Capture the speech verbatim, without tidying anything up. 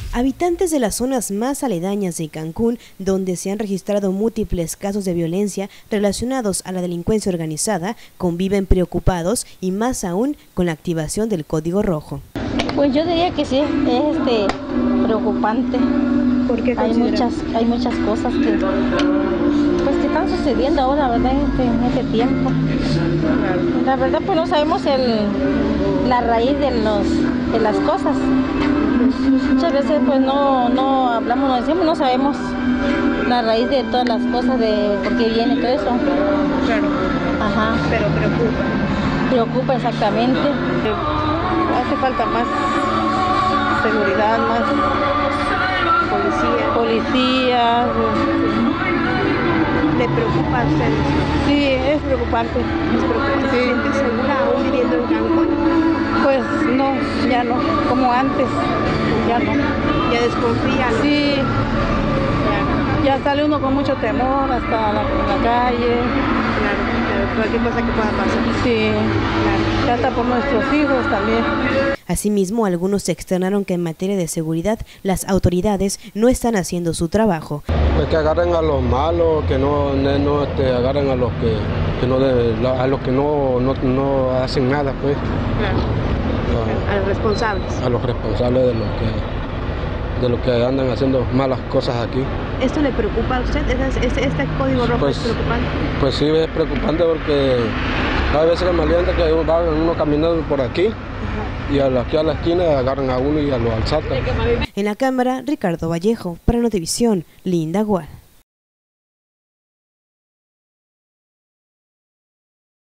Habitantes de las zonas más aledañas de Cancún, donde se han registrado múltiples casos de violencia relacionados a la delincuencia organizada, conviven preocupados y más aún con la activación del Código Rojo. Pues yo diría que sí, es este, preocupante. ¿Por qué hay muchas, hay muchas cosas que, pues, que están sucediendo ahora, ¿verdad? En este, en este tiempo. La verdad, pues no sabemos el, la raíz de, los, de las cosas. Muchas veces pues no, no hablamos, no decimos, no sabemos la raíz de todas las cosas, de por qué viene todo eso. Claro. Ajá. Pero preocupa. Preocupa exactamente. Hace falta más seguridad, más policía. Policía. ¿Le preocupa a ustedes? Sí, es preocupante. ¿Es preocupante? ¿Se siente segura aún viviendo en Cancún? Pues no, ya no, como antes, ya no. ¿Ya desconfía? ¿No? Sí, ya sale uno con mucho temor hasta la, la calle. Claro, claro, cualquier cosa que pueda pasar. Sí, claro. Ya está por nuestros hijos también. Asimismo, algunos externaron que en materia de seguridad las autoridades no están haciendo su trabajo. Pues que agarren a los malos, que no, no este, agarren a los que, que no de, a los que no, no, no hacen nada, pues. Claro. A, a los responsables. A los responsables de los que de los que andan haciendo malas cosas aquí. ¿Esto le preocupa a usted? ¿Este, este código rojo pues, es preocupante? Pues sí, es preocupante porque hay veces que me alienta que van uno caminando por aquí. Ajá. Y a la, aquí a la esquina agarran a uno y a lo alzatan. En la cámara, Ricardo Vallejo, para Notivisión, Linda Gual.